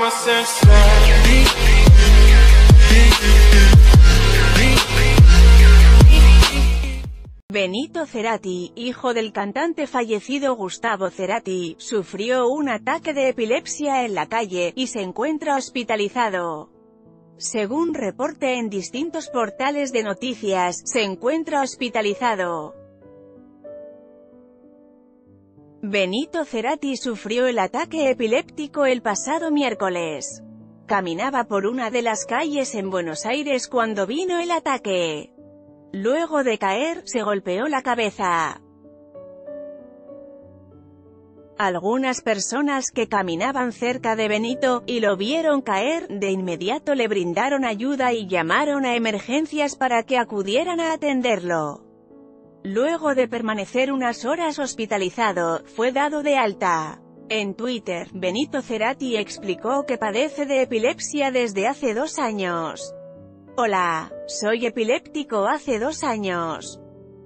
Benito Cerati, hijo del cantante fallecido Gustavo Cerati, sufrió un ataque de epilepsia en la calle, y se encuentra hospitalizado. Según reporte en distintos portales de noticias, se encuentra hospitalizado. Benito Cerati sufrió el ataque epiléptico el pasado miércoles. Caminaba por una de las calles en Buenos Aires cuando vino el ataque. Luego de caer, se golpeó la cabeza. Algunas personas que caminaban cerca de Benito, y lo vieron caer, de inmediato le brindaron ayuda y llamaron a emergencias para que acudieran a atenderlo. Luego de permanecer unas horas hospitalizado, fue dado de alta. En Twitter, Benito Cerati explicó que padece de epilepsia desde hace 2 años. Hola, soy epiléptico hace 2 años.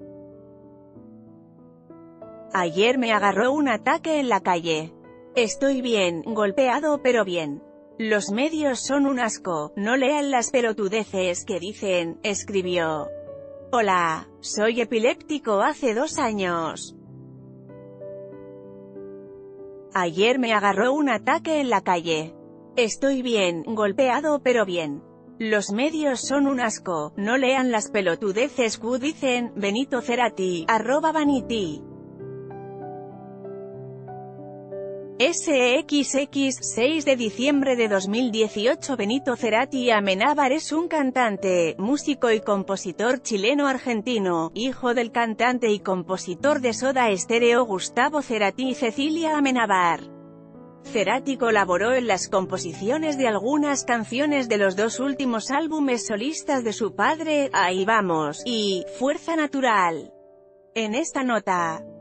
Ayer me agarró un ataque en la calle. Estoy bien, golpeado pero bien. Los medios son un asco, no lean las pelotudeces que dicen, escribió. Hola, soy epiléptico hace 2 años. Ayer me agarró un ataque en la calle. Estoy bien, golpeado pero bien. Los medios son un asco, no lean las pelotudeces que dicen, Benito Cerati, @Vanity. SXX, 6 de diciembre de 2018. Benito Cerati Amenábar es un cantante, músico y compositor chileno-argentino, hijo del cantante y compositor de Soda Stereo Gustavo Cerati y Cecilia Amenábar. Cerati colaboró en las composiciones de algunas canciones de los 2 últimos álbumes solistas de su padre, Ahí Vamos, y Fuerza Natural. En esta nota,